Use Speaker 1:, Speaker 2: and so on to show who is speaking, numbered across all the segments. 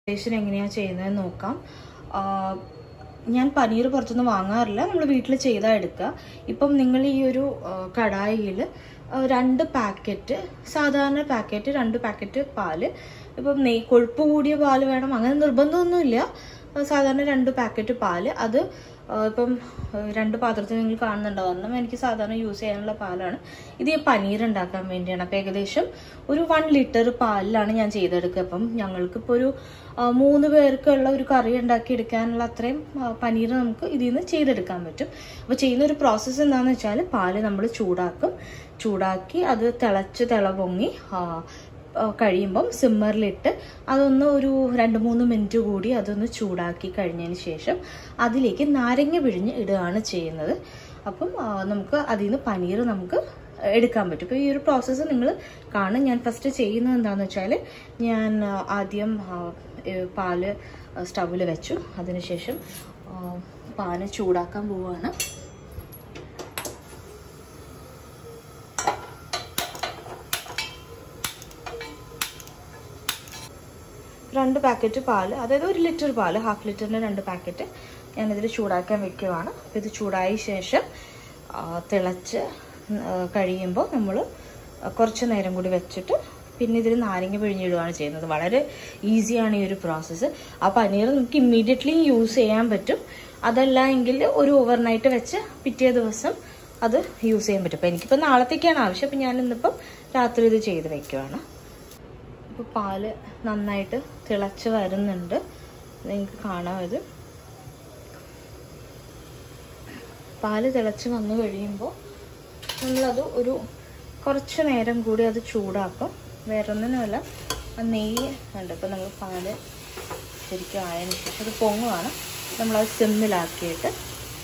Speaker 1: എങ്ങനെയാണ് ചെയ്യുന്നത് നോക്കാം. ഞാൻ പനീർ പുറത്തുനിന്ന് വാങ്ങാറില്ല, നമ്മൾ വീട്ടിൽ ചെയ്താൽ എടുക്കുക. ഇപ്പം നിങ്ങൾ ഈ ഒരു കടായിൽ 2 പാക്കറ്റ്, സാധാരണ പാക്കറ്റ് 2 പാക്കറ്റ് പാല്, ഇപ്പം കൊഴുപ്പ് കൂടിയ പാല് വേണം അങ്ങനെ നിർബന്ധമൊന്നുമില്ല. സാധാരണ 2 പാക്കറ്റ് പാല്, അത് ഇപ്പം 2 പാത്രത്തിൽ നിങ്ങൾ കാണുന്നുണ്ടാവും. എനിക്ക് സാധാരണ യൂസ് ചെയ്യാനുള്ള പാലാണ്. ഇത് ഈ പനീർ ഉണ്ടാക്കാൻ വേണ്ടിയാണ്. അപ്പം ഏകദേശം ഒരു 1 ലിറ്റർ പാലിലാണ് ഞാൻ ചെയ്തെടുക്കുക. അപ്പം ഞങ്ങൾക്കിപ്പോൾ ഒരു 3 പേർക്കുള്ള ഒരു കറി ഉണ്ടാക്കി എടുക്കാനുള്ള അത്രയും പനീർ നമുക്ക് ഇതിൽ നിന്ന് ചെയ്തെടുക്കാൻ പറ്റും. അപ്പോൾ ചെയ്യുന്ന ഒരു പ്രോസസ്സ് എന്താണെന്ന് വെച്ചാൽ, പാല് നമ്മൾ ചൂടാക്കി അത് തിള പൊങ്ങി കഴിയുമ്പം സിമ്മറിലിട്ട് അതൊന്ന് ഒരു 2-3 മിനിറ്റ് കൂടി അതൊന്ന് ചൂടാക്കി കഴിഞ്ഞതിന് ശേഷം അതിലേക്ക് നാരങ്ങ പിഴിഞ്ഞ് ഇടുകയാണ് ചെയ്യുന്നത്. അപ്പം നമുക്ക് അതിൽ നിന്ന് പനീർ നമുക്ക് എടുക്കാൻ പറ്റും. ഇപ്പോൾ ഈ ഒരു പ്രോസസ്സ് നിങ്ങൾ കാണും. ഞാൻ ഫസ്റ്റ് ചെയ്യുന്നത് എന്താണെന്ന് വെച്ചാൽ, ഞാൻ ആദ്യം പാല് സ്റ്റൗവിൽ വെച്ചു. അതിനുശേഷം പാല് ചൂടാക്കാൻ പോവുകയാണ്. രണ്ട് പാക്കറ്റ് പാല്, അതായത് 1 ലിറ്റർ പാല്, ഹാഫ് ലിറ്ററിന് 2 പാക്കറ്റ് ഞാനിതിൽ ചൂടാക്കാൻ വെക്കുവാണ്. അപ്പോൾ ഇത് ചൂടായ ശേഷം തിളച്ച് കഴിയുമ്പോൾ നമ്മൾ കുറച്ച് നേരം കൂടി വെച്ചിട്ട് പിന്നെ ഇതിൽ നാരങ്ങ പിഴിഞ്ഞിടുകയാണ് ചെയ്യുന്നത്. വളരെ ഈസിയാണ് ഈ ഒരു പ്രോസസ്സ്. ആ പനീർ നമുക്ക് ഇമ്മീഡിയറ്റ്ലി യൂസ് ചെയ്യാൻ പറ്റും. അതല്ല എങ്കിൽ ഒരു ഓവർനൈറ്റ് വെച്ച് പിറ്റേ ദിവസം അത് യൂസ് ചെയ്യാൻ പറ്റും. അപ്പോൾ എനിക്കിപ്പോൾ നാളത്തേക്കാണ് ആവശ്യം. അപ്പോൾ ഞാൻ ഇന്നിപ്പം രാത്രി ഇത് ചെയ്ത് വെക്കുവാണ്. ഇപ്പോൾ പാല് നന്നായിട്ട് തിളച്ച് വരുന്നുണ്ട്, നിങ്ങൾക്ക് കാണാം. ഇത് പാല് തിളച്ച് വന്നു കഴിയുമ്പോൾ നമ്മളത് ഒരു കുറച്ച് നേരം കൂടി അത് ചൂടാക്കും. വേറൊന്നിനുമല്ല, നെയ്യ് ഉണ്ട്. ഇപ്പോൾ നമ്മൾ പാല് ശരിക്കും ആയതിനു ശേഷം അത് പൊങ്ങുവാണ്. നമ്മളത് സിമ്മിലാക്കിയിട്ട്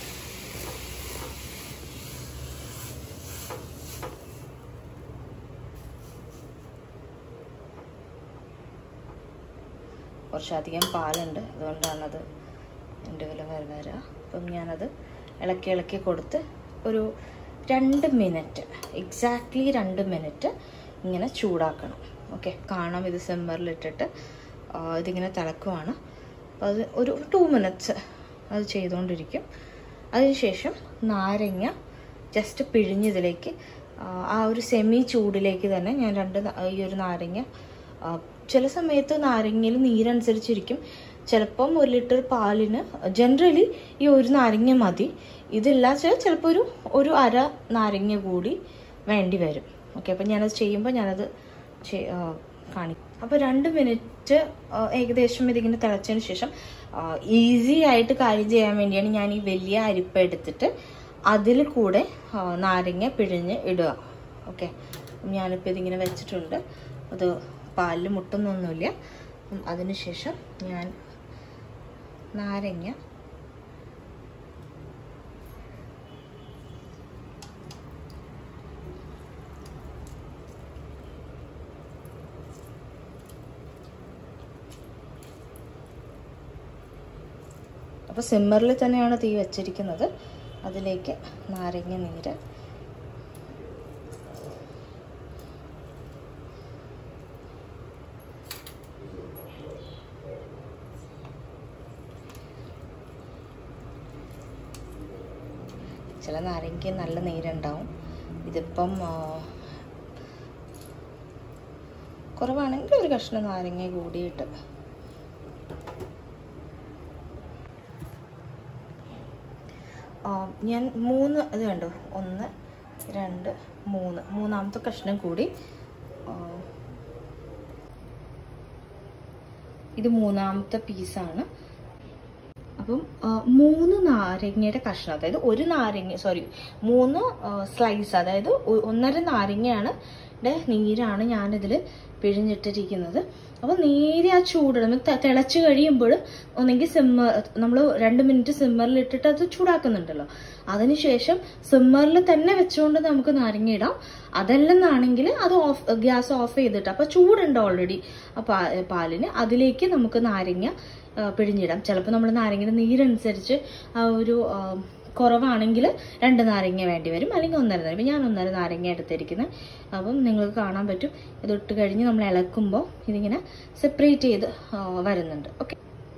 Speaker 1: കുറച്ചധികം പാലുണ്ട്, അതുകൊണ്ടാണത് എൻ്റെ വില വരിക. അപ്പം ഞാനത് ഇളക്കി കൊടുത്ത് ഒരു 2 മിനിറ്റ്, എക്സാക്ട്ലി 2 മിനിറ്റ് ഇങ്ങനെ ചൂടാക്കണം. ഓക്കെ, കാണാം. ഇത് സിമ്മറിലിട്ടിട്ട് ഇതിങ്ങനെ തിളക്കുവാണ്. അപ്പോൾ അത് ഒരു 2 മിനിറ്റ്സ് അത് ചെയ്തുകൊണ്ടിരിക്കും. അതിനുശേഷം നാരങ്ങ ജസ്റ്റ് പിഴിഞ്ഞതിലേക്ക് ആ ഒരു സെമി ചൂടിലേക്ക് തന്നെ ഞാൻ ഈ ഒരു നാരങ്ങ, ചില സമയത്ത് നാരങ്ങയിൽ നീരനുസരിച്ചിരിക്കും. ചിലപ്പം 1 ലിറ്റർ പാലിന് ജനറലി ഈ 1 നാരങ്ങ മതി. ഇതില്ല ചിലപ്പോൾ ഒരു അര നാരങ്ങ കൂടി വേണ്ടി വരും. ഓക്കെ, അപ്പം ഞാനത് ചെയ്യുമ്പോൾ ഞാനത് കാണിക്കും. അപ്പോൾ 2 മിനിറ്റ് ഏകദേശം ഇതിങ്ങനെ തിളച്ചതിന് ശേഷം ഈസി ആയിട്ട് കാര്യം ചെയ്യാൻ വേണ്ടിയാണ് ഞാൻ ഈ വലിയ അരിപ്പ എടുത്തിട്ട് അതിൽ കൂടെ നാരങ്ങ പിഴിഞ്ഞ് ഇടുക. ഓക്കെ, ഞാനിപ്പോൾ ഇതിങ്ങനെ വെച്ചിട്ടുണ്ട്. അത് പാലിൽ മുട്ടുന്നൊന്നുമില്ല. അതിനുശേഷം ഞാൻ നാരങ്ങ അപ്പോൾ സിമ്മറിൽ തന്നെയാണ് തീ വെച്ചിരിക്കുന്നത്. അതിലേക്ക് നാരങ്ങ നീര് ചില നാരങ്ങയ്ക്ക് നല്ല നീരുണ്ടാവും. ഇതിപ്പം കുറവാണെങ്കിൽ ഒരു കഷ്ണം നാരങ്ങ കൂടിയിട്ട് ഞാൻ 3 ഇത് കണ്ടോ, 1 2 3 മൂന്നാമത്തെ കഷ്ണം കൂടി. ഇത് 3ാമത്തെ പീസാണ്. അപ്പം 3 നാരങ്ങയുടെ കഷ്ണം, അതായത് 3 സ്ലൈസ്, അതായത് 1.5 നാരങ്ങയാണ് നീരാണ് ഞാനിതിൽ പിഴിഞ്ഞിട്ടിരിക്കുന്നത്. അപ്പോൾ നേരെ ആ ചൂടിടും തിളച്ച് കഴിയുമ്പോൾ ഒന്നെങ്കിൽ നമ്മൾ 2 മിനിറ്റ് സിമ്മറിലിട്ടിട്ട് അത് ചൂടാക്കുന്നുണ്ടല്ലോ, അതിനുശേഷം സിമ്മറിൽ തന്നെ വെച്ചുകൊണ്ട് നമുക്ക് നാരങ്ങ ഇടാം. അതല്ലെന്നാണെങ്കിൽ അത് ഗ്യാസ് ഓഫ് ചെയ്തിട്ട്, അപ്പോൾ ചൂടുണ്ട് ഓൾറെഡി പാലിന്, അതിലേക്ക് നമുക്ക് നാരങ്ങ പിഴിഞ്ഞിടാം. ചിലപ്പോൾ നമ്മൾ നാരങ്ങയുടെ നീരനുസരിച്ച് ആ ഒരു കുറവാണെങ്കിൽ 2 നാരങ്ങ വേണ്ടി വരും, അല്ലെങ്കിൽ 1.5 നാരങ്ങ. ഞാൻ 1.5 നാരങ്ങ എടുത്തിരിക്കുന്നത്. അപ്പം നിങ്ങൾക്ക് കാണാൻ പറ്റും ഇതൊട്ട് കഴിഞ്ഞ് നമ്മൾ ഇളക്കുമ്പോൾ ഇതിങ്ങനെ സെപ്പറേറ്റ് ചെയ്ത് വരുന്നുണ്ട്. ഓക്കെ,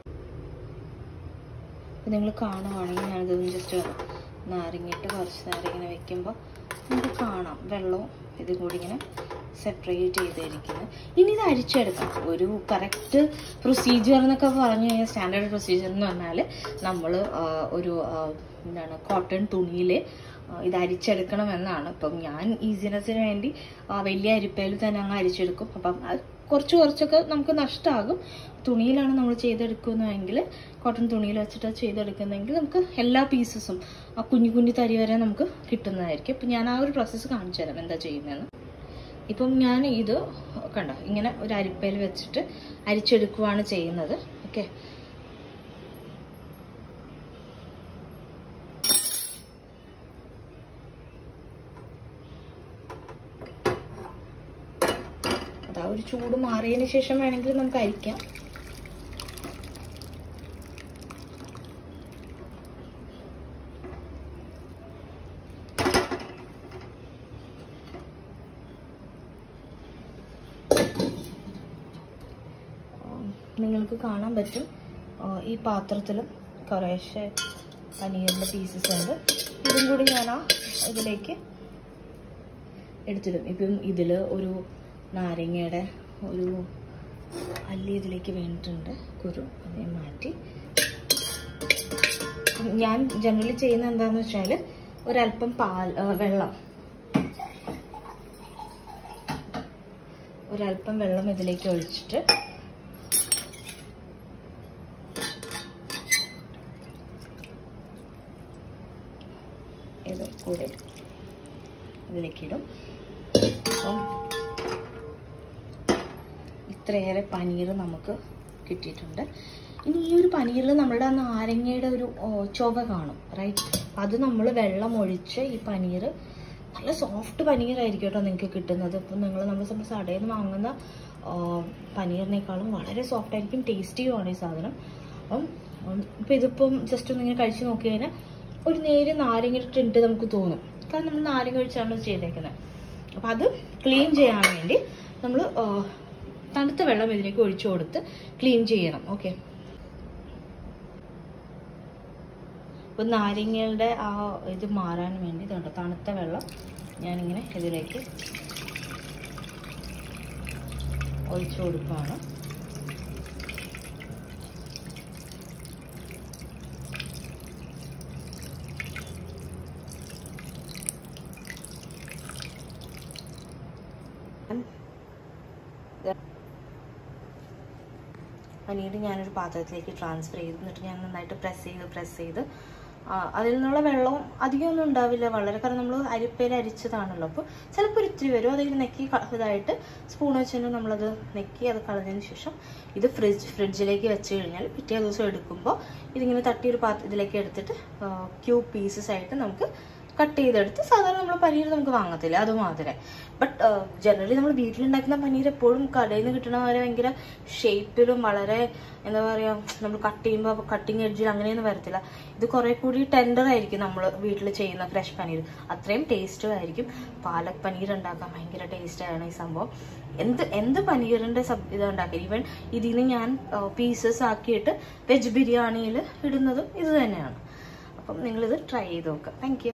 Speaker 1: അപ്പം നിങ്ങൾ കാണുവാണെങ്കിൽ ഞാനിത് ജസ്റ്റ് നാരങ്ങയിട്ട് കുറച്ച് നേരം ഇങ്ങനെ വെക്കുമ്പോൾ നമുക്ക് കാണാം വെള്ളവും ഇതും കൂടി ഇങ്ങനെ സെപ്പറേറ്റ് ചെയ്തിരിക്കുന്നത്. ഇനി ഇത് അരിച്ചെടുക്കാം. ഒരു കറക്റ്റ് പ്രൊസീജിയർ എന്നൊക്കെ പറഞ്ഞു കഴിഞ്ഞാൽ, സ്റ്റാൻഡേർഡ് പ്രൊസീജിയർ എന്ന് പറഞ്ഞാൽ നമ്മൾ ഒരു കോട്ടൺ തുണിയിൽ ഇത് അരിച്ചെടുക്കണം എന്നാണ്. അപ്പം ഞാൻ ഈസിനെസ്സിന് വേണ്ടി വലിയ അരിപ്പയിൽ തന്നെ അങ്ങ് അരിച്ചെടുക്കും. അപ്പം അത് കുറച്ചൊക്കെ നമുക്ക് നഷ്ടമാകും. തുണിയിലാണ് നമ്മൾ ചെയ്തെടുക്കുന്നതെങ്കിൽ, കോട്ടൺ തുണിയിൽ വെച്ചിട്ട് ചെയ്തെടുക്കുന്നതെങ്കിൽ നമുക്ക് എല്ലാ പീസസും ആ കുഞ്ഞു തരി വരെ നമുക്ക് കിട്ടുന്നതായിരിക്കും. അപ്പം ഞാൻ ആ ഒരു പ്രോസസ്സ് കാണിച്ചു തരാം എന്താ ചെയ്യുന്നതെന്ന്. ഇപ്പം ഞാൻ ഇത് കണ്ടോ ഇങ്ങനെ ഒരു അരിപ്പയിൽ വെച്ചിട്ട് അരിച്ചെടുക്കുകയാണ് ചെയ്യുന്നത്. ഓക്കെ, അതാ ഒരു ചൂട് മാറിയതിന് ശേഷം വേണമെങ്കിൽ നമുക്ക് അരിക്കാം. നിങ്ങൾക്ക് കാണാൻ പറ്റും ഈ പാത്രത്തിലും കുറേശ്ശെ പനീറിൻ്റെ പീസസ് ഉണ്ട്. ഇതും കൂടി ഞാൻ ഇതിലേക്ക് എടുത്തിടും. ഇപ്പം ഇതിൽ ഒരു നാരങ്ങയുടെ ഒരു അല്ലി ഇതിലേക്ക് വീണിട്ടുണ്ട്, കുരു അതിനെ മാറ്റി. ഞാൻ ജനറലി ചെയ്യുന്ന എന്താണെന്ന് വെച്ചാൽ ഒരല്പം വെള്ളം ഇതിലേക്ക് ഒഴിച്ചിട്ട് ഇത് കൂടെ ഇതിലേക്കിടും. അപ്പം ഇത്രയേറെ പനീർ നമുക്ക് കിട്ടിയിട്ടുണ്ട്. ഇനി ഈ ഒരു പനീറിൽ നമ്മുടെ ആ നാരങ്ങയുടെ ഒരു ചൊവ കാണും, റൈറ്റ്? അത് നമ്മൾ വെള്ളം ഒഴിച്ച് ഈ പനീർ നല്ല സോഫ്റ്റ് പനീറായിരിക്കും കേട്ടോ നിങ്ങൾക്ക് കിട്ടുന്നത്. ഇപ്പം നമ്മൾ കടയിൽ നിന്ന് വാങ്ങുന്ന പനീറിനേക്കാളും വളരെ സോഫ്റ്റ് ആയിരിക്കും, ടേസ്റ്റിയുമാണ് ഈ സാധനം. അപ്പം ഇതിപ്പം ജസ്റ്റ് ഒന്നിങ്ങനെ കഴിച്ച് നോക്കി കഴിഞ്ഞാൽ ഒരു നേരെ നാരങ്ങ ടിൻറ്റ് നമുക്ക് തോന്നും, കാരണം നമ്മൾ നാരങ്ങ ഒഴിച്ചാണ് ചെയ്തേക്കുന്നത്. അപ്പം അത് ക്ലീൻ ചെയ്യാൻ വേണ്ടി നമ്മൾ തണുത്ത വെള്ളം ഇതിലേക്ക് ഒഴിച്ചു കൊടുത്ത് ക്ലീൻ ചെയ്യണം. ഓക്കെ, അപ്പം നാരങ്ങയുടെ ആ ഇത് മാറാൻ വേണ്ടി ഇതുണ്ട് തണുത്ത വെള്ളം ഞാനിങ്ങനെ ഇതിലേക്ക് ഒഴിച്ചു കൊടുക്കുകയാണ്. പനീർ ഞാനൊരു പാത്രത്തിലേക്ക് ട്രാൻസ്ഫർ ചെയ്ത് എന്നിട്ട് ഞാൻ നന്നായിട്ട് പ്രസ് ചെയ്ത് അതിൽ നിന്നുള്ള വെള്ളവും അധികമൊന്നും ഉണ്ടാവില്ല, വളരെ, കാരണം നമ്മൾ അരിപ്പയിൽ അരിച്ചതാണല്ലോ. അപ്പോൾ ചിലപ്പോൾ ഇത്തിരി വരും. അതിൽ നെക്കി ഇതായിട്ട് സ്പൂൺ വെച്ചിട്ട് നമ്മളത് നെക്കി അത് കളഞ്ഞതിന് ശേഷം ഇത് ഫ്രിഡ്ജിലേക്ക് വെച്ച് കഴിഞ്ഞാൽ പിറ്റേ ദിവസം എടുക്കുമ്പോൾ ഇതിങ്ങനെ തട്ടിയൊരു ഇതിലേക്ക് എടുത്തിട്ട് ക്യൂബ് പീസസ് ആയിട്ട് നമുക്ക് കട്ട് ചെയ്തെടുത്ത് സാധാരണ നമ്മൾ പനീർ നമുക്ക് വാങ്ങത്തില്ല അതുമാതിരി. ബട്ട് ജനറലി നമ്മൾ വീട്ടിലുണ്ടാക്കുന്ന പനീർ എപ്പോഴും കടയിൽ നിന്ന് കിട്ടണ പോലെ ഭയങ്കര ഷേപ്പിലും വളരെ എന്താ പറയുക, നമ്മൾ കട്ട് ചെയ്യുമ്പോൾ കട്ടിങ് എഡ്ജിൽ അങ്ങനെയൊന്നും വരത്തില്ല. ഇത് കുറെ കൂടി ടെൻഡർ ആയിരിക്കും നമ്മൾ വീട്ടിൽ ചെയ്യുന്ന ഫ്രഷ് പനീർ, അത്രയും ടേസ്റ്റും ആയിരിക്കും. പാലക് പനീർ ഉണ്ടാക്കാൻ ഭയങ്കര ടേസ്റ്റാണ് ഈ സംഭവം. എന്ത് പനീറിൻ്റെ ഇത് ഉണ്ടാക്കി, ഈവൻ ഇതിന് ഞാൻ പീസസ് ആക്കിയിട്ട് വെജ് ബിരിയാണിയിൽ ഇടുന്നതും ഇത് തന്നെയാണ്. അപ്പം നിങ്ങളിത് ട്രൈ ചെയ്ത് നോക്കുക. Thank U.